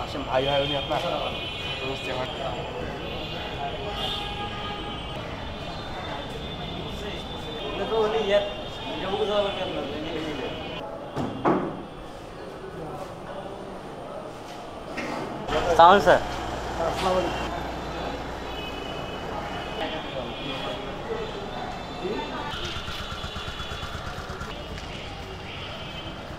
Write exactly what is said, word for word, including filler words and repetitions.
আসেন ভাই হয় উনি আপনার বুঝতে আমার সাউন্ড স্যার আসসালামু আলাইকুম